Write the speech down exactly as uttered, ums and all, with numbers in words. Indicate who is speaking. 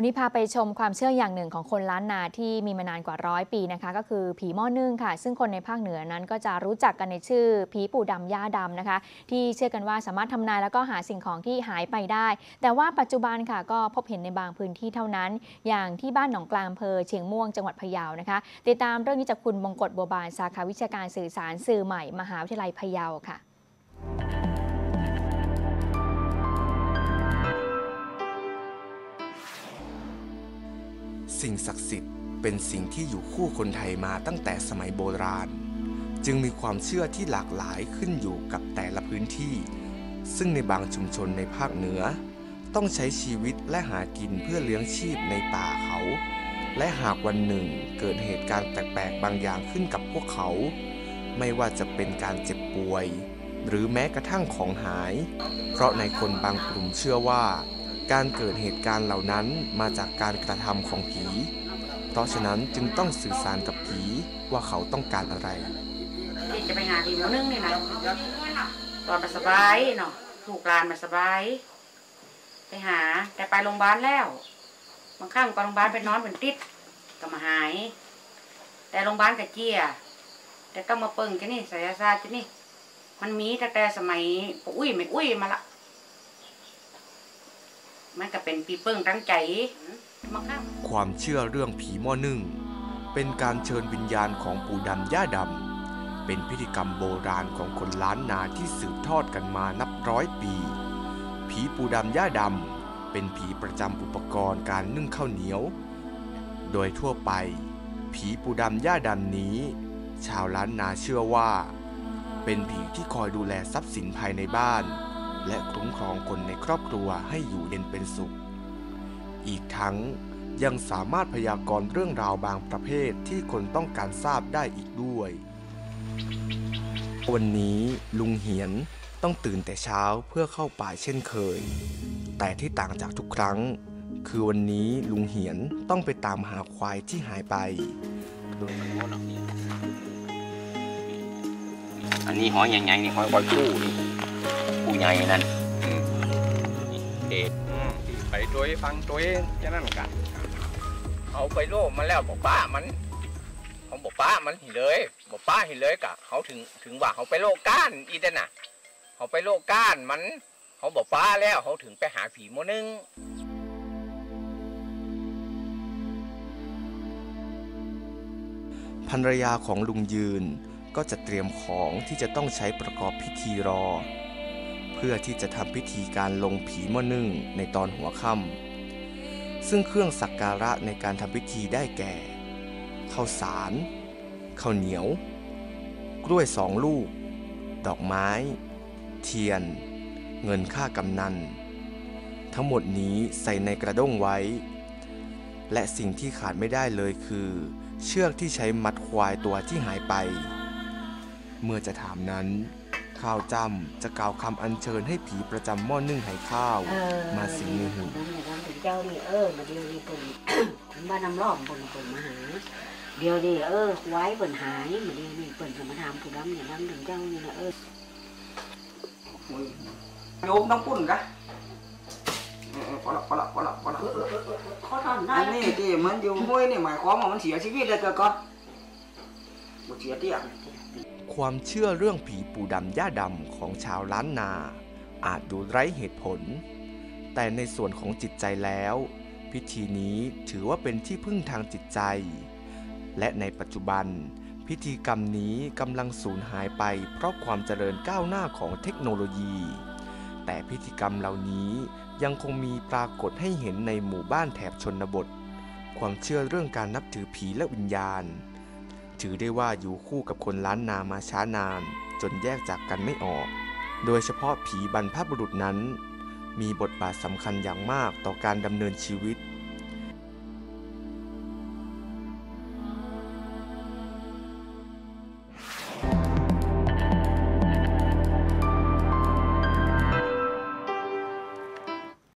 Speaker 1: วันนี้พาไปชมความเชื่ออย่างหนึ่งของคนล้านนาที่มีมานานกว่าร้อยปีนะคะก็คือผีหม้อนึ่งค่ะซึ่งคนในภาคเหนือนั้นก็จะรู้จักกันในชื่อผีปู่ดำย่าดำนะคะที่เชื่อกันว่าสามารถทำนายแล้วก็หาสิ่งของที่หายไปได้แต่ว่าปัจจุบันค่ะก็พบเห็นในบางพื้นที่เท่านั้นอย่างที่บ้านหนองกลางอำเภอเชียงม่วงจังหวัดพะเยานะคะติดตามเรื่องนี้จากคุณมงกตบัวบานสาขาวิชาการสื่อสารสื่อใหม่มหาวิทยาลัยพะเยาค่ะ
Speaker 2: สิ่งศักดิ์สิทธิ์เป็นสิ่งที่อยู่คู่คนไทยมาตั้งแต่สมัยโบราณจึงมีความเชื่อที่หลากหลายขึ้นอยู่กับแต่ละพื้นที่ซึ่งในบางชุมชนในภาคเหนือต้องใช้ชีวิตและหากินเพื่อเลี้ยงชีพในป่าเขาและหากวันหนึ่งเกิดเหตุการณ์แปลกๆบางอย่างขึ้นกับพวกเขาไม่ว่าจะเป็นการเจ็บป่วยหรือแม้กระทั่งของหายเพราะในคนบางกลุ่มเชื่อว่าการเกิดเหตุการณ์เหล่านั้นมาจากการกระทำของผีเพราะฉะนั้นจึงต้องสื่อสารกับผีว่าเขาต้องการอะไร
Speaker 3: ที่จะไปหาผีหม้อนึ่งนี่นะตอนมาสบายเนาะถูกลานมาสบายไปหาแต่ไปโรงพยาบาลแล้วบางครั้งไปโรงพยาบาลไปนอนเป็นติดก็มาหายแต่โรงพยาบาลกับเจียแต่ต้องมาเปิ่งจะนี่ศิลศาสตร์จะนี่มันมีแต่แต่สมัยปู่อุ้ยไม่อุ้ยมาละมันก็เป็นปีเปิ้งตั้งใจ
Speaker 2: ความเชื่อเรื่องผีหม้อนึ่งเป็นการเชิญวิญญาณของปู่ดำย่าดำเป็นพิธีกรรมโบราณของคนล้านนาที่สืบทอดกันมานับร้อยปีผีปู่ดำย่าดำเป็นผีประจำอุปกรณ์การนึ่งข้าวเหนียวโดยทั่วไปผีปู่ดำย่าดำนี้ชาวล้านนาเชื่อว่าเป็นผีที่คอยดูแลทรัพย์สินภายในบ้านและคุ้มครองคนในครอบครัวให้อยู่เย็นเป็นสุขอีกทั้งยังสามารถพยากรณ์เรื่องราวบางประเภทที่คนต้องการทราบได้อีกด้วยวันนี้ลุงเหียนต้องตื่นแต่เช้าเพื่อเข้าป่าเช่นเคยแต่ที่ต่างจากทุกครั้งคือวันนี้ลุงเหียนต้องไปตามหาควายที่หายไป
Speaker 4: อันนี้หอยใหญ่ๆนี่หอยบอยคู่นี่ผู้ใหญ่นั่นเด็ดไปตัวฟังตัวจะนั่นกันเอาไปโลกมันแล้วบอกป้ามันเขาบอกป้ามันหิเลยบอกป้าหิเลยกะเขาถึงถึงว่าเขาไปโลกก้านอีเดน่ะเขาไปโลกก้านมันเขาบอกป้าแล้วเขาถึงไปหาผีโมนึง
Speaker 2: ภรรยาของลุงยืนก็จะเตรียมของที่จะต้องใช้ประกอบพิธีรอเพื่อที่จะทำพิธีการลงผีหม้อนึ่งในตอนหัวค่ำซึ่งเครื่องสักการะในการทำพิธีได้แก่ข้าวสารข้าวเหนียวกล้วยสองลูกดอกไม้เทียนเงินค่ากำนันทั้งหมดนี้ใส่ในกระด้งไว้และสิ่งที่ขาดไม่ได้เลยคือเชือกที่ใช้มัดควายตัวที่หายไปเมื่อจะถามนั้นข้าวจ้ำจะกล่าวคำอัญเชิญให้ผีประจำหม้อนึ่งไหข้าวมาสิงในหุ่น
Speaker 3: เจ้านี่เออมาเดียวนี่ปุ่นบ้านน้ำล้อมปุ่นปุ่นมาหาเดียวนี่เออไว้ปุ่นหายมาเดียวนี่ปุ่นจะมาถามผู้ดำเนี่ยดำถึงเจ้านี่นะเออ
Speaker 4: โยมต้องปุ่นกะพอละพอละพอละพอละอันนี้ที่มันอยู่ห้วยนี่หมายความว่ามันเสียชีวิตเลยก็ก็เสียเตี้ย
Speaker 2: ความเชื่อเรื่องผีปู่ดำย่าดำของชาวล้านนาอาจดูไร้เหตุผลแต่ในส่วนของจิตใจแล้วพิธีนี้ถือว่าเป็นที่พึ่งทางจิตใจและในปัจจุบันพิธีกรรมนี้กำลังสูญหายไปเพราะความเจริญก้าวหน้าของเทคโนโลยีแต่พิธีกรรมเหล่านี้ยังคงมีปรากฏให้เห็นในหมู่บ้านแถบชนบทความเชื่อเรื่องการนับถือผีและวิญญาณถือได้ว่าอยู่คู่กับคนล้านนามาช้านานจนแยกจากกันไม่ออกโดยเฉพาะผีบรรพบุรุษนั้นมีบทบาทสำคัญอย่างมากต่อการดำเนินชีวิต